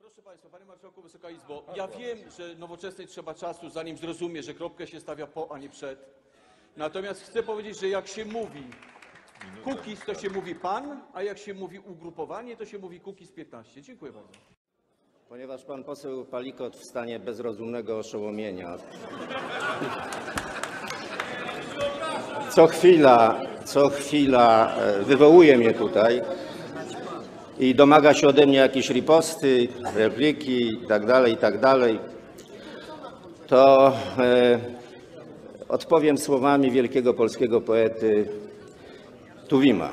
Proszę Państwa, Panie Marszałku, Wysoka Izbo, ja wiem, że Nowoczesnej trzeba czasu, zanim zrozumie, że kropkę się stawia po, a nie przed. Natomiast chcę powiedzieć, że jak się mówi Kukiz, to się mówi pan, a jak się mówi ugrupowanie, to się mówi Kukiz 15. Dziękuję bardzo. Ponieważ pan poseł Palikot w stanie bezrozumnego oszołomienia co chwila wywołuje mnie tutaj i domaga się ode mnie jakieś riposty, repliki itd., to odpowiem słowami wielkiego polskiego poety Tuwima.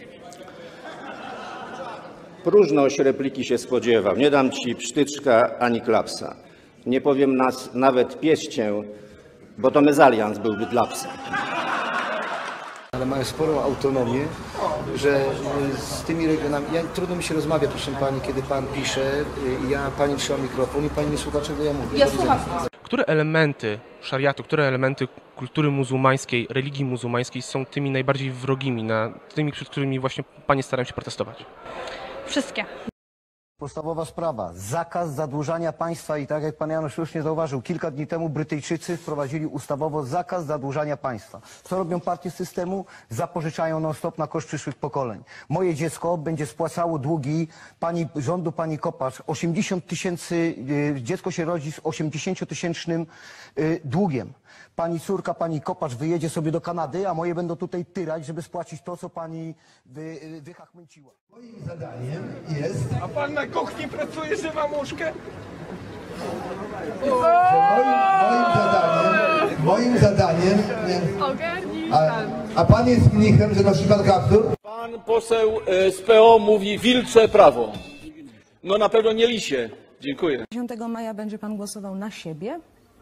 Próżność repliki się spodziewam, nie dam ci psztyczka ani klapsa. Nie powiem nawet pieścię, bo to mezalians byłby dla psa. Ale mają sporą autonomię, że z tymi regionami, trudno mi się rozmawia, proszę pani, kiedy pan pisze, ja pani trzymam mikrofon i pani nie słucha, czego ja mówię. Ja słucham. Które elementy szariatu, które elementy kultury muzułmańskiej, religii muzułmańskiej są tymi najbardziej wrogimi, tymi, przed którymi właśnie panie starają się protestować? Wszystkie. Podstawowa sprawa, zakaz zadłużania państwa i tak jak pan Janusz słusznie zauważył, kilka dni temu Brytyjczycy wprowadzili ustawowo zakaz zadłużania państwa. Co robią partie systemu? Zapożyczają non-stop na koszt przyszłych pokoleń. Moje dziecko będzie spłacało długi rządu pani Kopacz. 80 tysięcy, dziecko się rodzi z 80-tysięcznym długiem. Pani córka, pani Kopacz wyjedzie sobie do Kanady, a moje będą tutaj tyrać, żeby spłacić to, co pani wychachmęciła. Moim zadaniem jest... A pan na kuchni pracuje, że ma muszkę? Moim zadaniem... Ogarnij A pan jest mnichem, że nosi pan kaptur? Pan poseł z PO mówi wilcze prawo. No na pewno nie lisie. Dziękuję. 10 maja będzie pan głosował na siebie?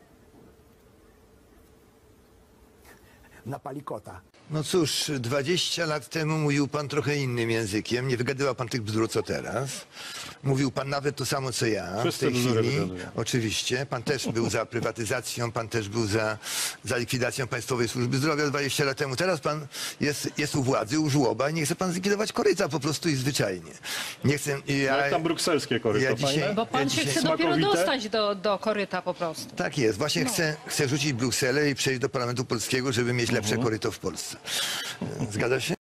Na Palikota. No cóż, 20 lat temu mówił pan trochę innym językiem, nie wygadywał pan tych bzdur co teraz. Mówił pan nawet to samo co ja w tej chwili. Oczywiście, pan też był za prywatyzacją, pan też był za likwidacją Państwowej Służby Zdrowia 20 lat temu. Teraz pan jest u władzy, u żłoba i nie chce pan zlikwidować koryta po prostu i zwyczajnie. Nie chcę... Jak tam brukselskie koryto, Bo pan się chce dopiero dostać do koryta po prostu. Tak jest, właśnie chcę rzucić Brukselę i przejść do Parlamentu Polskiego, żeby mieć lepsze koryto w Polsce. Zgadza się?